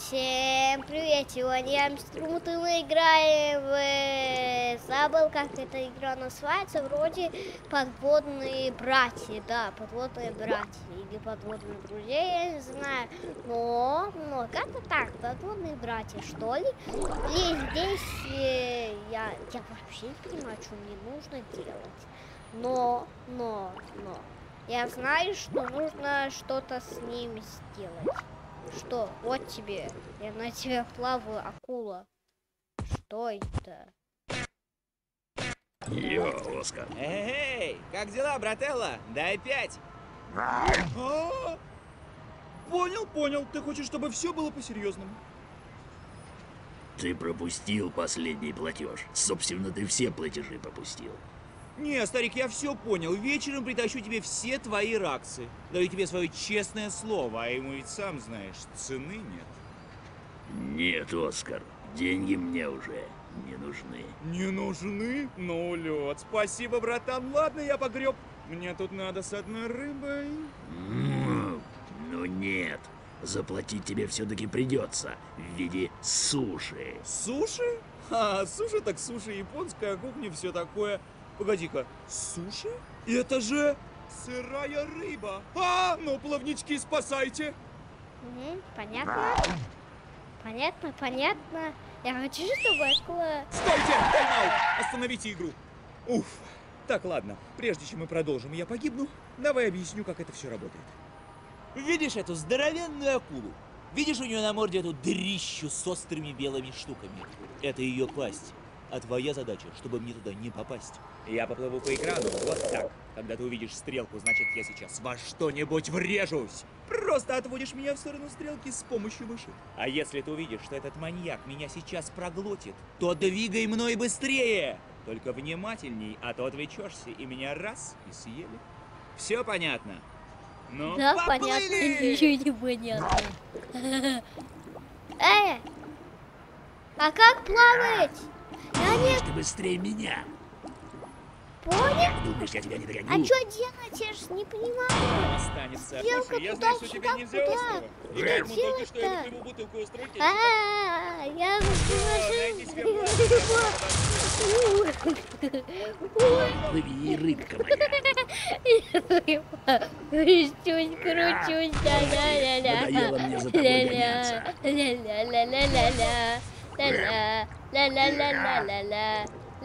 Всем привет! Сегодня я Мистер Мут, и мы играем в... Забыл, как эта игра называется. Вроде подводные братья. Да, подводные братья. Или подводные друзья, я не знаю. Но как-то так, подводные братья, что ли? И здесь я вообще не понимаю, что мне нужно делать. Но я знаю, что нужно что-то с ними сделать. Что? Вот тебе. Я на тебя плаваю, акула. Что это? Йо, Оскар. Эй, как дела, брателла? Дай 5. Понял. Ты хочешь, чтобы все было по-серьезному? Ты пропустил последний платеж. Собственно, ты все платежи пропустил. Не, старик, я все понял. Вечером притащу тебе все твои раксы. Даю тебе свое честное слово, а ему ведь сам знаешь, цены нет. Нет, Оскар, деньги мне уже не нужны. Не нужны? Ну, лед. Спасибо, братан. Ладно, я погреб. Мне тут надо с одной рыбой. Ну нет, заплатить тебе все-таки придется в виде суши. Суши? Суши так суши, японская кухня, все такое. Погоди-ка, суши? Это же сырая рыба. Ну, плавнички, спасайте. Понятно? Понятно. Я хочу, чтобы акула... Стойте! Поймал! Остановите игру. Уф. Так, ладно. Прежде чем мы продолжим, я погибну. Давай объясню, как это все работает. Видишь эту здоровенную акулу? Видишь у нее на морде эту дрищу с острыми белыми штуками? Это ее пасть. А твоя задача, чтобы мне туда не попасть. Я поплыву по экрану вот так. Когда ты увидишь стрелку, значит, я сейчас во что-нибудь врежусь. Просто отводишь меня в сторону стрелки с помощью мыши. А если ты увидишь, что этот маньяк меня сейчас проглотит, то двигай мной быстрее. Только внимательней, а то отвлечешься, и меня раз и съели. Все понятно? Ну, Да, поплыли! понятно, ничего не понятно. А как плавать? Я не Ты быстрее меня. понял. Думаешь, я тебя не догоню? А что делать? Я ж не понимаю. Останется. Стрелка Слушай, я туда, знаю, что сюда, тебе нельзя куда? острова. Что И поэтому только что я делать-то? выпью бутылку острой кетчупа. Я Найди себе Плыви, рыбка моя. Кручусь, ля-ля-ля-ля. Надоело мне за тобой гоняться. Ля-ля-ля-ля-ля-ля. Ля-ля-ля-ля-ля-ля.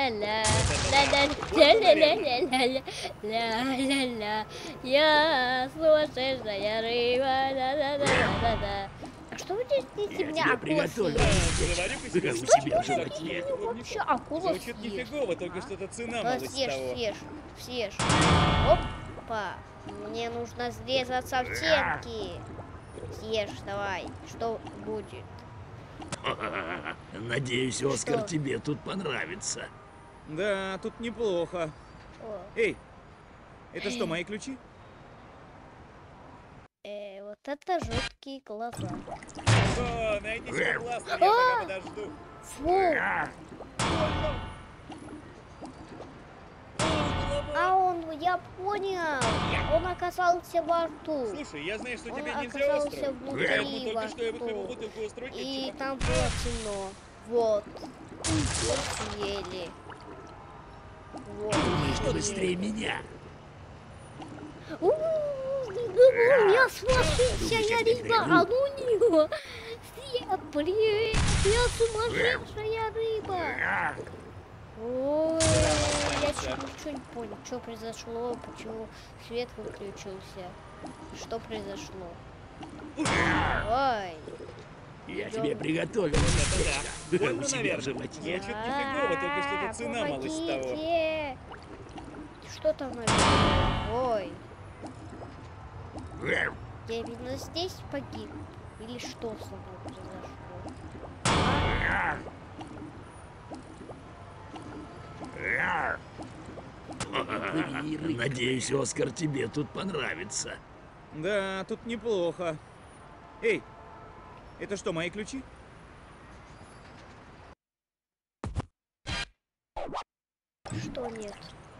Ля-ля-ля-ля-ля-ля-ля-ля-ля. Я сумасшедшая рыба. Да-да-да-да-да. А что вы здесь меня Я акула приготовил. съела? У себя в животе. Вообще акула Звучит съешь. нифигово, только что-то цена Да, малость того. съешь. Опа. Мне нужно срезаться в стенки. Съешь, давай. Что будет? Надеюсь, Оскар, Что? тебе тут понравится. Да, тут неплохо. О, Эй, это что, мои ключи? вот это жуткие глаза. О, найди себе классно, я пока подожду. Фу. А он, я понял. Он оказался во рту. Слушай, я знаю, что Он тебе нельзя оказался остров. внутри Поэтому во только что я выхлебал рту. бутылку острой И кетчупа. там было темно. Вот. Съели. Вот. Думаешь, ты быстрее меня? Я сумасшедшая рыба, а ну него. Всем привет, я сумасшедшая рыба. Ой, я ничего не понял, что произошло, почему свет выключился, что произошло. Ой. Я тебе приготовил. Да. У Больно, себя в наверное. животе. Звучит нифигово, только что-то цена малость того. Помогите. Что там наверное? Ой. Я, видно, здесь погиб. Или что со мной произошло? Надеюсь, Оскар, тебе тут понравится. Да, тут неплохо. Эй, это что, мои ключи? Что нет?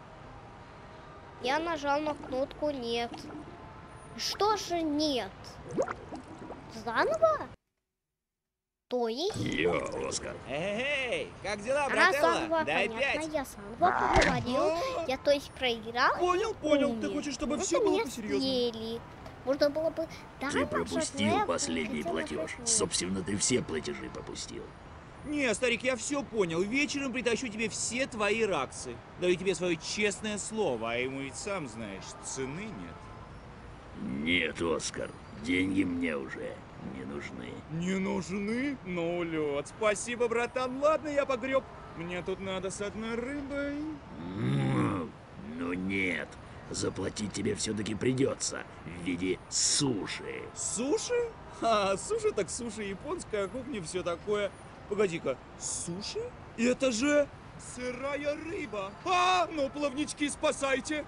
Я нажал на кнопку нет. Что же нет? Заново? То есть? Йо, Оскар. Эй, как дела, Она брателло? Санва, Дай понятно, 5. я Санва поговорил. Я то есть проиграл. Понял, понял. Ты Умер. хочешь, чтобы Это все было меня по-серьезному? съели. Можно было бы... Да, Ты наша пропустил твоя последний хотела платеж. пошутить. Собственно, ты все платежи пропустил. Не, старик, я все понял. Вечером притащу тебе все твои раксы. Даю тебе свое честное слово, а ему ведь сам знаешь, цены нет. Нет, Оскар, деньги мне уже не нужны. Не нужны? Ну, лед. Спасибо, братан. Ладно, я погреб. Мне тут надо с одной рыбой. Ну нет, заплатить тебе все-таки придется в виде суши. Суши? А, суши так суши, японская кухня, все такое. Погоди-ка, суши? Это же сырая рыба. А, ну, плавнички, спасайте.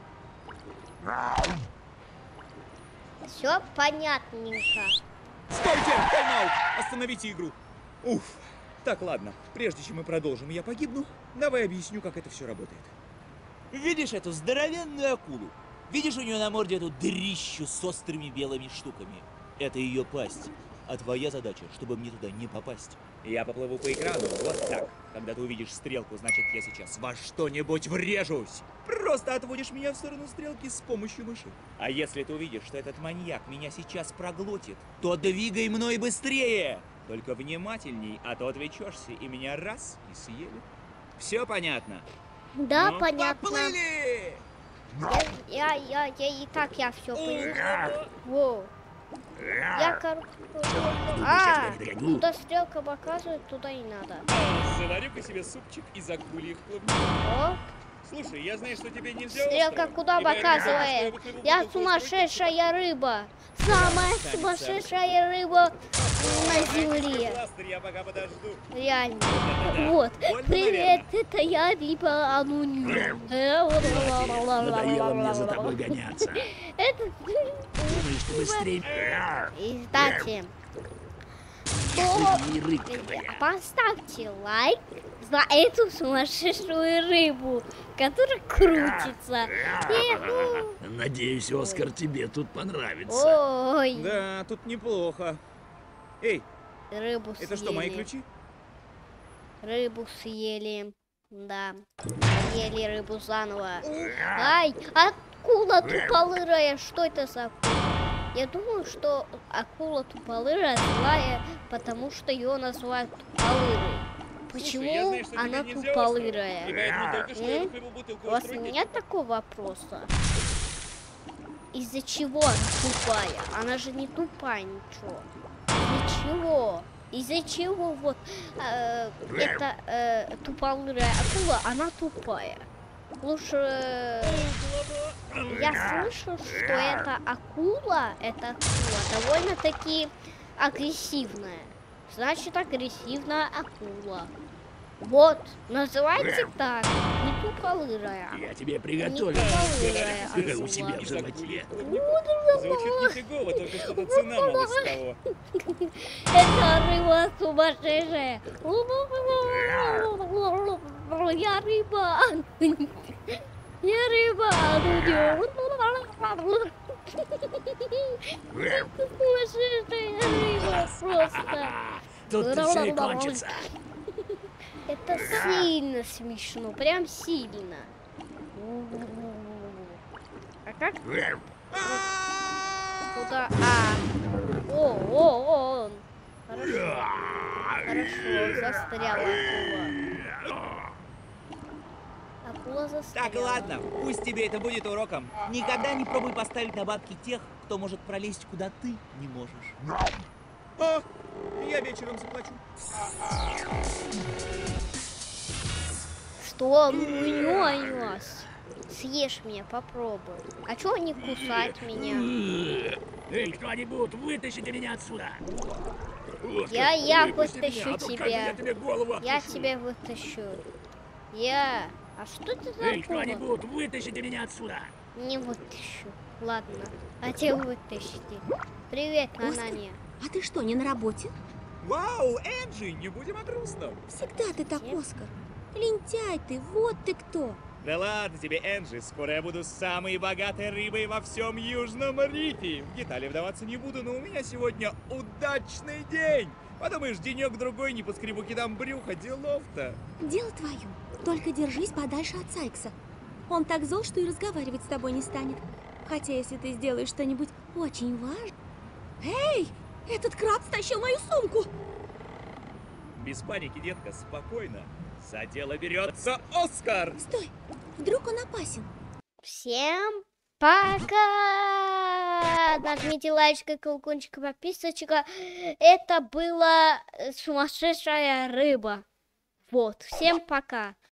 Все понятненько. Стойте! Тайм-аут! Остановите игру. Уф. Так, ладно. Прежде чем мы продолжим, и я погибну, давай объясню, как это все работает. Видишь эту здоровенную акулу? Видишь у нее на морде эту дрищу с острыми белыми штуками? Это ее пасть. А твоя задача, чтобы мне туда не попасть. Я поплыву по экрану вот так. Когда ты увидишь стрелку, значит, я сейчас во что-нибудь врежусь. Просто отводишь меня в сторону стрелки с помощью мыши. А если ты увидишь, что этот маньяк меня сейчас проглотит, то двигай мной быстрее. Только внимательней, а то отвлечешься, и меня раз и съели. Все понятно? Да, Ну, понятно. поплыли! Я и так я все понял. Воу. Я, короче... А, куда стрелка показывает, туда и надо. Заварю-ка себе супчик из акульих плавников. Оп. Слушай, я знаю, что тебе нельзя. Стрелка куда показывает? Я сумасшедшая рыба. Самая сумасшедшая рыба на земле. Я пока подожду. Реально. Вот. Привет, это я, рыба Ануню. Надоело мне за тобой гоняться. Это... Думаешь, ты быстрее... И, кстати, И рыбка твоя. поставьте лайк за эту сумасшедшую рыбу, которая крутится. Надеюсь, Оскар, тебе тут понравится. Ой, Да, тут неплохо. Эй, рыбу съели. это что, мои ключи? Рыбу съели. Да, съели рыбу заново. Ай, акула туполырая, что это за акула? Я думаю, что акула туполырая злая, потому что ее называют туполырой. Почему Слушай, я знаю, что тебе она нельзя туполырая? И поэтому только что я выхлебал бутылку У вас острой нет такого вопроса? Из-за чего она тупая? Она же не тупая, ничего. Ничего. Из-за чего вот эта туполырая акула, она тупая? Лучше я слышал, что эта акула довольно-таки агрессивная. Значит, агрессивная акула. Вот, называйте так, не туполырая. Я тебе приготовил. туполырая У акула. себя в животе. Звучит нифигово, только что-то цена малость того. Это рыба сумасшедшая. Я рыба. Я рыба. Сумасшедшая рыба просто. Тут все и кончится. Это сильно смешно, прям сильно. А как? Куда? О. Хорошо. Хорошо, застряла акула. Акула застряла. Так, ладно, пусть тебе это будет уроком. Никогда не пробуй поставить на бабки тех, кто может пролезть, куда ты не можешь. А, я вечером заплачу. Что? Нюанс. Съешь меня, попробуй. А чего не кусать меня? Эй, кто-нибудь, вытащите меня отсюда. Оскар, Я выпусти вытащу меня, а то как тебя. Я тебе голову Я откушу. тебя вытащу. А что ты за Эй, акула? кто-нибудь, вытащите меня отсюда. Не вытащу. Ладно. А те вытащите. Привет, Анания. А ты что, не на работе? Вау, Энджи, не будем о грустном. Всегда ты так, Оскар. Лентяй ты, вот ты кто. Да ладно тебе, Энджи, скоро я буду самой богатой рыбой во всем Южном Рифе. В детали вдаваться не буду, но у меня сегодня удачный день. Подумаешь, денек-другой не поскребу кидам брюха, делов-то. Дело твое. Только держись подальше от Сайкса. Он так зол, что и разговаривать с тобой не станет. Хотя, если ты сделаешь что-нибудь очень важное... Эй! Этот краб стащил мою сумку! Без паники, детка, спокойно. За дело берется Оскар! Стой! Вдруг он опасен? Всем пока! Нажмите лайк, колокольчик, подписочка. Это была сумасшедшая рыба. Вот, всем пока.